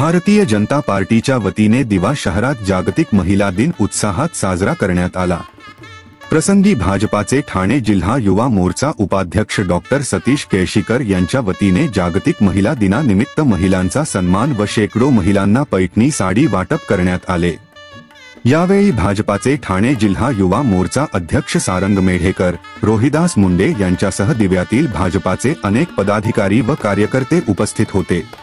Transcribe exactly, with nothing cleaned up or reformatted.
भारतीय जनता पार्टीच्या वतीने दिवा शहरात जागतिक महिला दिन उत्साहात साजरा करण्यात आला। प्रसंगी भाजपाचे ठाणे जिल्हा युवा मोर्चा उपाध्यक्ष डॉक्टर सतीश केळशीकर यांच्या वतीने जागतिक महिला दिनानिमित्त महिलांचा सन्मान व शेकडो महिलांना पैठणी साडी वाटप करण्यात आले। यावेळी भाजपाचे ठाणे जिल्हा युवा मोर्चा अध्यक्ष सारंग मेढेकर, रोहिदास मुंडे यांच्यासह दिव्यातील भाजपाचे अनेक पदाधिकारी व कार्यकर्ते उपस्थित होते।